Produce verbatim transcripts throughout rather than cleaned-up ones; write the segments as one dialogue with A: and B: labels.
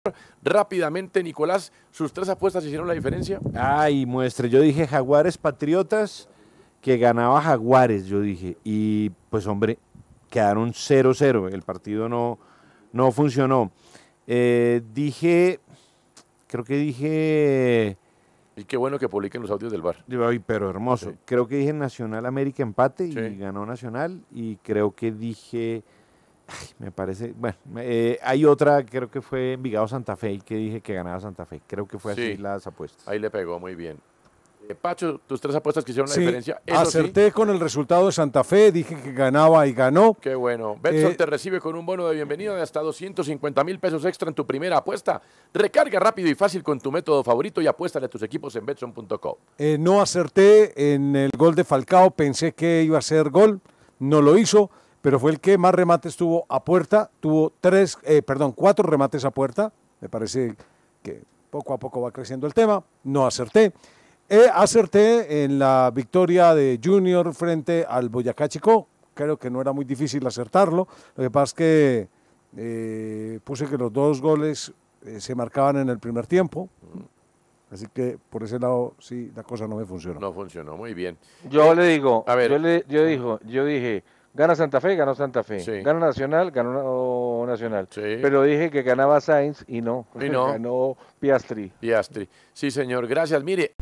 A: Rápidamente, Nicolás, ¿sus tres apuestas hicieron la diferencia?
B: Ay, muestre, yo dije Jaguares Patriotas, que ganaba Jaguares, yo dije, y pues hombre, quedaron cero cero, el partido no, no funcionó. Eh, dije, creo que dije...
A: Y qué bueno que publiquen los audios del bar.
B: Ay, pero hermoso.
A: Sí.
B: Creo que dije Nacional América empate y
A: Sí.
B: ganó Nacional, y creo que dije... Ay, me parece, bueno, eh, hay otra, creo que fue Envigado Santa Fe, que dije que ganaba Santa Fe. Creo que fue así
A: Sí.
B: las apuestas.
A: Ahí le pegó muy bien. Eh, Pacho, tus tres apuestas que hicieron la
C: Sí,
A: diferencia. Eso
C: acerté
A: sí.
C: con el resultado de Santa Fe, dije que ganaba y ganó.
A: Qué bueno. Betson
C: Eh,
A: te recibe con un bono de bienvenida de hasta doscientos cincuenta mil pesos extra en tu primera apuesta. Recarga rápido y fácil con tu método favorito y apuéstale a tus equipos en betson punto com.
C: Eh, no acerté en el gol de Falcao, pensé que iba a ser gol, no lo hizo, pero fue el que más remates tuvo a puerta, tuvo tres, eh, perdón, cuatro remates a puerta, me parece que poco a poco va creciendo el tema, no acerté. Eh, acerté en la victoria de Junior frente al Boyacá Chicó, creo que no era muy difícil acertarlo, lo que pasa es que eh, puse que los dos goles eh, se marcaban en el primer tiempo, así que por ese lado sí, la cosa no me funcionó.
A: No funcionó, muy bien.
D: Yo le digo,
A: a ver.
D: yo, le, yo, dijo, yo dije, gana Santa Fe, ganó Santa Fe.
A: Sí.
D: Gana Nacional, ganó Nacional.
A: Sí.
D: Pero dije que ganaba Sainz y no.
A: Y no.
D: Ganó Piastri.
A: Piastri. Sí, señor, gracias. Mire.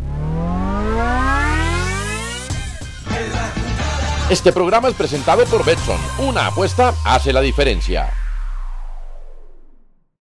A: Este programa es presentado por Betson. Una apuesta hace la diferencia.